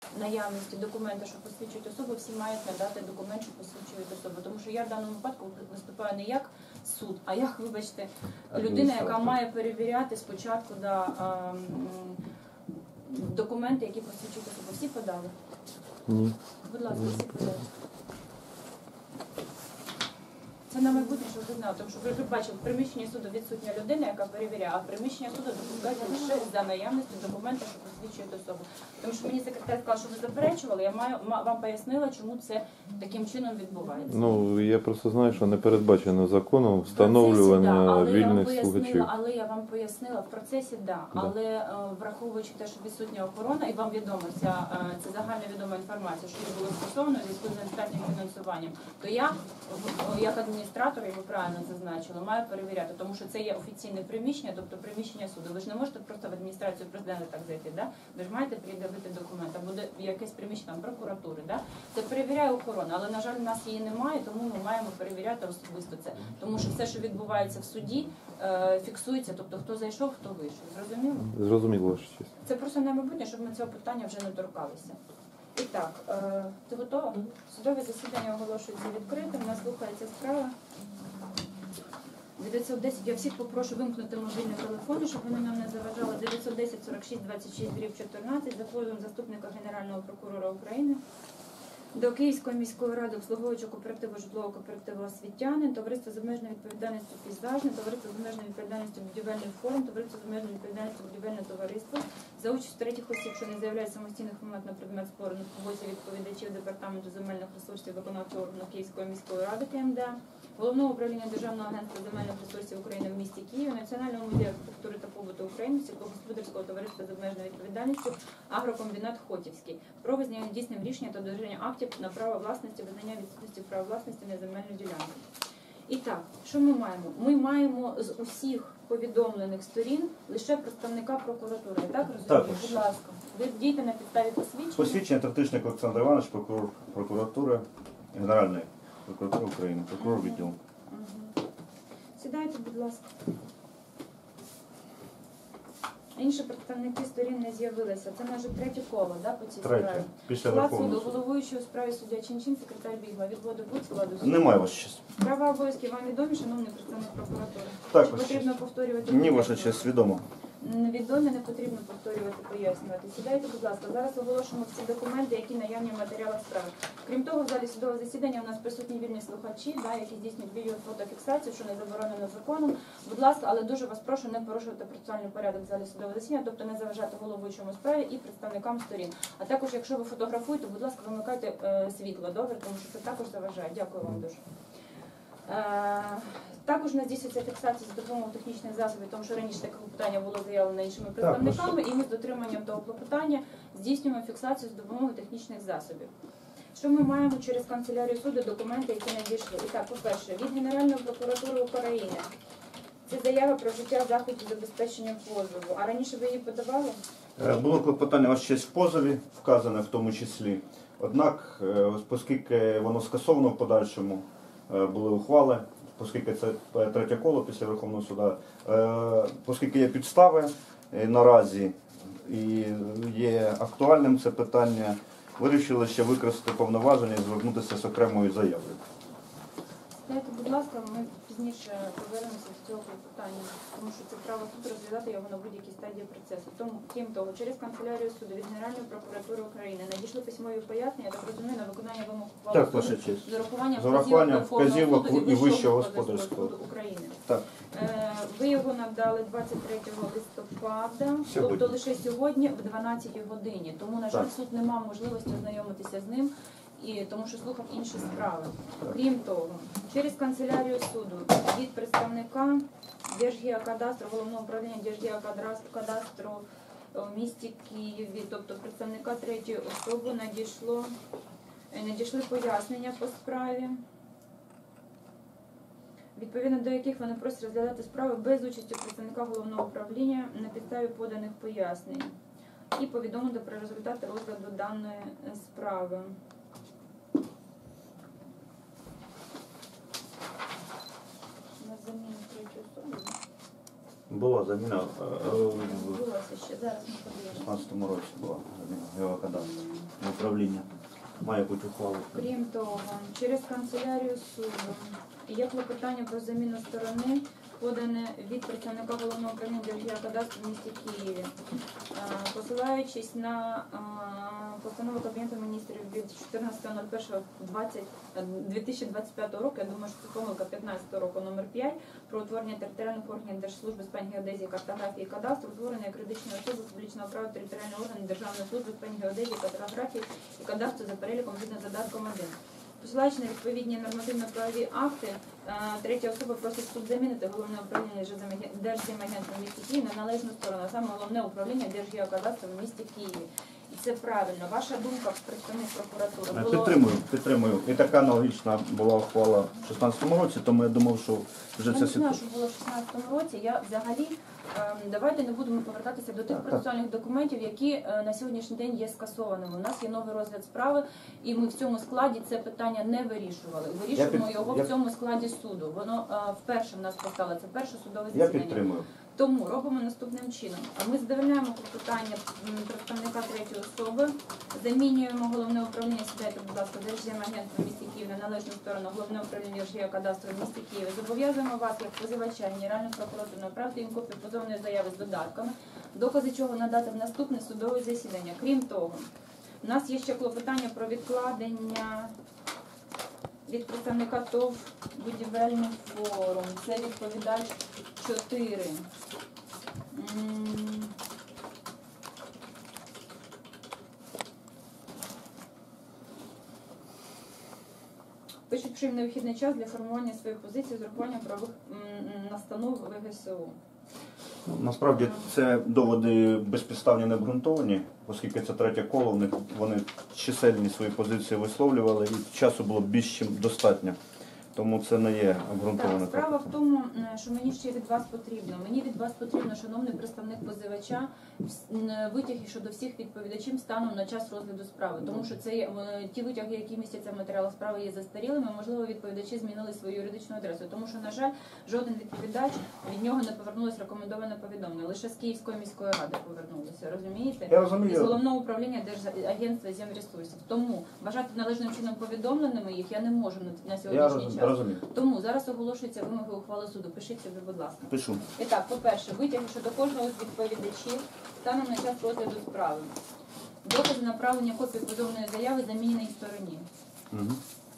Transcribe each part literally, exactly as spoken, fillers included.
наявності документа, що посвідчують особу, всі мають надати документ, що посвідчують особу. Тому що я в даному випадку виступаю не як суд, а як, вибачте, людина, яка має перевіряти спочатку да, а, документи, які посвідчують особу. Всі подали? Ні. Будь ласка, всі подали. Це на майбутнє, щоб ви знали, тому що ви бачили, в приміщенні суду відсутня людина, яка перевіряє, а в приміщення суду допускається лише за наявності документа, що посвідчує особу. Тому що мені секретар сказав, що ви заперечували, я маю вам пояснила, чому це таким чином відбувається. Ну, я просто знаю, що не передбачено законом встановлювання да, вільних слухачів. Але я вам пояснила, в процесі да, да. але е, враховуючи те, що відсутня охорона, і вам відомо, ця, е, це загальновідома інформація, що її було скасовано в зв'язку з недостатнім фінансуванням, то я, як адміністратор, і ви правильно зазначили, маю перевіряти, тому що це є офіційне приміщення, тобто приміщення суду. Ви ж не можете просто в адміністрацію президента так зайти, да? Ви ж маєте пред'явити документ, а буде якесь приміщення там, прокуратури. Да? Це перевіряє охорона, але, на жаль, у нас її немає, тому ми маємо перевіряти особисто це. Тому що все, що відбувається в суді, е, фіксується, тобто хто зайшов, хто вийшов. Зрозуміло? Зрозуміло, ваша честь. Це просто на майбутнє, щоб ми цього питання вже не торкалися. І так, е, ти готова? Судове засідання оголошується відкритим, у нас слухається справа. дев'ятсот десять, я всіх попрошу вимкнути мобільні телефони, щоб вони нам не заважали. дев'ятсот десять сорок шість двадцять шість чотирнадцять за позовом заступника Генерального прокурора України до Київської міської ради обслуговуючого кооперативу житлового кооперативу «Освітянин», товариство з обмеженою відповідальністю «Пейзажне», товариство з обмеженою відповідальністю «Будівельний форум», товариство з обмеженою відповідальністю «Будівельне товариство» за участь третіх осіб, що не заявляють самостійних вимог на предмет спору на побоці відповідачів Департаменту земельних ресурсів виконавчого органу Київської міської ради КМДА, Головного управління Державного агентства земельних ресурсів України в місті Києві, Національного музею архітектури та побуту України, сільськогосподарського товариства з обмеженою відповідальністю «Агрокомбінат Хотівський» про визнання дійсним рішення та додержання актів на право власності, визнання відсутності права власності на земельну ділянку. І так, що ми маємо? Ми маємо з усіх повідомлених сторін лише представника прокуратури. Я так розумію? Так. Будь ласка, ви дійте на підставі посвідчення. Посвідчення Третишник Олександр Іванович, прокурор прокуратури Генеральної прокуратури України, прокурор відділу. Угу. Сідайте, будь ласка. Інші представники сторін не з'явилися. Це наше третє коло, да, по цій Третє. справі. Після Склад Верховного суду, суду. головуючий у справі суддя Чинчин, секретар Бігла. Відводи будь складу суду. Немає ваша честь. Права обов'язки вам відомі, шановний представник прокуратури? Так, Чи ваша потрібно честь. повторювати? Ні, ваша пояснювати? честь, відомо. Невідомі, не потрібно повторювати, пояснювати. Сідайте, будь ласка. Зараз оголошуємо всі документи, які наявні в матеріалах справи. Крім того, в залі судового засідання у нас присутні вільні слухачі, да, які здійснюють відеофотофіксацію, що не заборонено законом. Будь ласка, але дуже вас прошу не порушувати процесуальний порядок в залі судового засідання, тобто не заважати головуючому справі і представникам сторін. А також, якщо ви фотографуєте, будь ласка, вимикайте е, світло, добре, тому що це також заважає. Дякую вам дуже. Е, Також у нас здійснюється фіксація за допомогою технічних засобів, тому що раніше таке клопотання було заявлено іншими представниками, і ми з дотриманням того клопотання здійснюємо фіксацію за допомогою технічних засобів. Що ми маємо через канцелярію суду, документи, які надійшли? І так, по-перше, від Генеральної прокуратури України. Це заява про вжиття заходів забезпечення позову. А раніше ви її подавали? Було клопотання ваша честь в позові, вказане в тому числі. Однак, оскільки воно скасовано в подальшому, були ухвали, оскільки це третє коло після Верховного суду, оскільки є підстави наразі і є актуальним це питання, вирішили ще використати повноваження і звернутися з окремою заявою. Дайте, будь ласка, ми пізніше повернемося до цього питання, тому що це право суду розглядати його на будь-якій стадії процесу. Тому, крім того, через канцелярію суду від Генеральної прокуратури України надійшли письмові пояснення, я так розумію, на виконання вимог ухвали Так, суду ваша честь. з урахуванням З урахуванням вказівок вказівок і Вищого господарського суду України. Так. Е, Ви його надали двадцять третього листопада, Сьогодні. тобто лише сьогодні в дванадцятій годині. Тому, на жаль, Так. суд не мав можливості ознайомитися з ним, і тому що слухав інші справи. Крім того, через канцелярію суду від представника Держгеокадастру, Головного управління Держгеокадастру в місті Києві, тобто представника третьої особи, надійшло, надійшли пояснення по справі, відповідно до яких вони просять розглядати справи без участі представника Головного управління на підставі поданих пояснень і повідомити про результати розгляду даної справи. На заміну третьої особи. Була заміна е, е, в Відбулося ще. Зараз ми подивимося. шістнадцятому році була заміна геокадастру. Управління. Має бути ухвала. Крім того, через канцелярію суду є клопотання про заміну сторони, подане від представника головного управління Держгеокадастру в місті Києві. Е, Посилаючись на е, постанову Кабінету міністрів від чотирнадцятого першого дві тисячі двадцять п'ятого року, я думаю, що це помилка п'ятнадцятого року, номер п'ять, про утворення територіальних органів Держслужби з питань геодезії, картографії і кадастру, утворення як юридичної особи публічного права територіального органу Державної служби з питань геодезії, картографії і кадастру за переліком згідно з додатком один. Посилаючись на відповідні нормативно-правові акти, е, третя особа просить суд замінити головне управління Держземагентства в місті Києві на належну сторону, а саме головне управління Держгеокадастру в місті Києві. І це правильно. Ваша думка, представник прокуратури, було... Підтримую, підтримую. І така аналогічна була ухвала в шістнадцятому році, тому я думав, що вже Я ця не знаю, ситуація. що було в шістнадцятому році. Я взагалі, ем, давайте не будемо повертатися до тих процесуальних документів, які е, на сьогоднішній день є скасованими. У нас є новий розгляд справи, і ми в цьому складі це питання не вирішували. Вирішуємо під- його я- в цьому складі суду. Воно е, вперше в нас постало. Це перше судове Я засідання. підтримую. Тому робимо наступним чином. А Ми задовольняємо клопотання м, представника третьої особи, замінюємо головне управління, сідайте, будь ласка, Держземагентства в місті Києві на належну сторону головне управління Держгеокадастру в місті Києві. Зобов'язуємо вас, як позивача Генеральну прокуратуру, направити їм копію позовної заяви з додатками, докази чого надати в наступне судове засідання. Крім того, у нас є ще клопотання про відкладення від представника ТОВ «Будівельний форум». Це відповідач чотири. М. Пишуть, що їм необхідний час для формування своєї позиції з урахуванням правових м, настанов ВГСУ. Насправді це доводи безпідставні, не обґрунтовані, оскільки це третє коло, в них вони чисельні свої позиції висловлювали і часу було більш чим достатньо. Тому це не є обґрунтоване. Так, справа в тому, е, що мені ще від вас потрібно. Мені від вас потрібно, шановний представник позивача, вс- н- витяги щодо всіх відповідачів станом на час розгляду справи. Тому що це є, е, ті витяги, які містяться в матеріалах справи, є застарілими. Можливо, відповідачі змінили свою юридичну адресу. Тому що, на жаль, жоден відповідач від нього не повернулось рекомендоване повідомлення. Лише з Київської міської ради повернулося. Розумієте? Я розумію. Із головного управління Держагентства земресурсів. Тому вважати належним чином повідомленими їх я не можу на, на Я сьогоднішній роз- час. розумію. Тому зараз оголошуються вимоги ухвали суду. Пишіть собі, будь ласка. Пишу. І так, по-перше, витяги щодо кожного з відповідачів станом на час розгляду справи. Докази направлення копії позовної заяви заміненій стороні. Угу.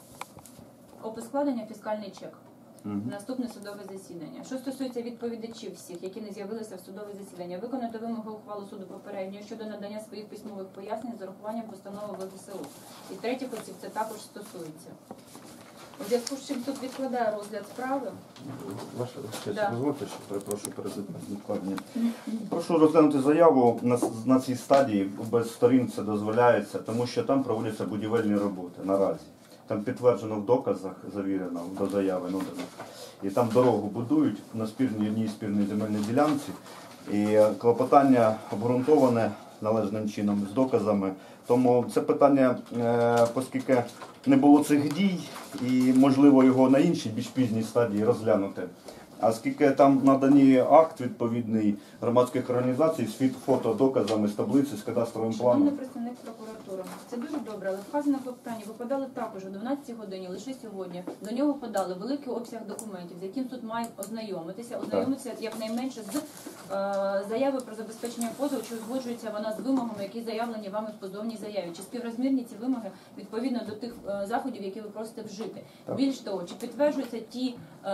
Опис складення фіскальний чек. Угу. Наступне судове засідання. Що стосується відповідачів всіх, які не з'явилися в судове засідання, виконати вимоги ухвали суду попередньо щодо надання своїх письмових пояснень з урахуванням постанови ВГСУ. І третіх осіб це також стосується. У зв'язку з чим суд відкладає розгляд справи. Ваша честь, Да. дозвольте, що перепрошую перед відкладенням. Прошу розглянути заяву на, с- на цій стадії, без сторін це дозволяється, тому що там проводяться будівельні роботи наразі. Там підтверджено в доказах, завірено до заяви надано. І там дорогу будують на спірній одній спірній земельній ділянці. І клопотання обґрунтоване належним чином з доказами. Тому це питання, е, оскільки не було цих дій, і можливо його на іншій, більш пізній стадії розглянути. А оскільки там надані акт відповідний громадських організацій з фіт- фотодоказами, з таблиці, з кадастровим Шановний планом. представник прокуратури, це дуже добре, але вказане клопотання ви подали також о дванадцятій годині, лише сьогодні. До нього подали великий обсяг документів, з яким суд має ознайомитися, ознайомитися якнайменше з е, заявою про забезпечення позову, чи узгоджується вона з вимогами, які заявлені вами в позовній заяві, чи співрозмірні ці вимоги відповідно до тих е, заходів, які ви просите вжити. Так. Більш того, чи підтверджуються ті е,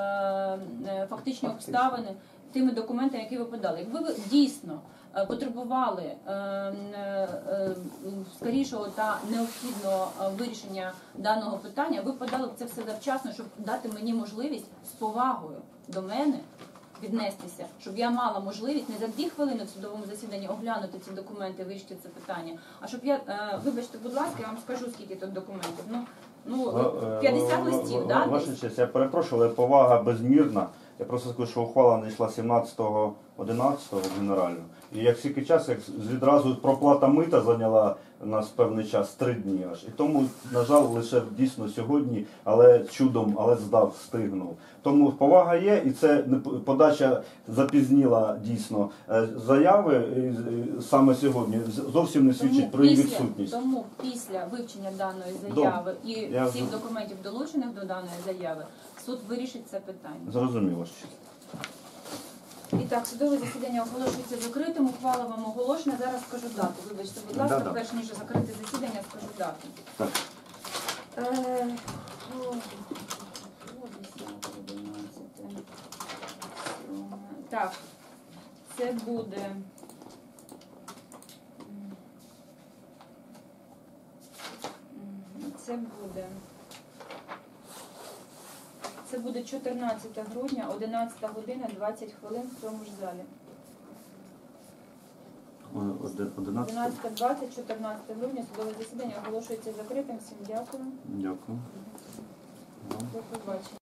е, фактичні обставини тими документами, які ви подали. Якби ви дійсно е, потребували е, е, е, скорішого та необхідного е, вирішення даного питання, ви подали б це все завчасно, щоб дати мені можливість з повагою до мене віднестися, щоб я мала можливість не за дві хвилини в судовому засіданні оглянути ці документи, вирішити це питання, а щоб я, е, вибачте, будь ласка, я вам скажу, скільки тут документів. Ну, ну п'ятдесят листів, да? Ваша десь? честь, я перепрошую, але повага безмірна. Я просто скажу, що ухвала надійшла сімнадцятого одинадцятого генерально. І як скільки час, як відразу проплата мита зайняла нас певний час, три дні аж. І тому, на жаль, лише дійсно сьогодні, але чудом, але здав, встигнув. Тому повага є, і це не- подача запізніла дійсно е, заяви і, і саме сьогодні з- зовсім не свідчить про її після, відсутність. тому після вивчення даної заяви і Я всіх з- документів, долучених до даної заяви, суд вирішить це питання. Зрозуміло що. І так, судове засідання оголошується закритим, ухвала вам оголошена. Зараз скажу дату. Вибачте, будь ласка, Да-да. перш ніж закрити засідання, скажу дату. Так. Е, о, о, десяте, одинадцяте, сьоме. Так, це буде. М, Це буде. Це буде чотирнадцяте грудня, одинадцята година, двадцять хвилин в цьому ж залі. одинадцятого. одинадцята двадцять, чотирнадцяте грудня, судове засідання оголошується закритим. Всім дякую. Дякую. До побачення.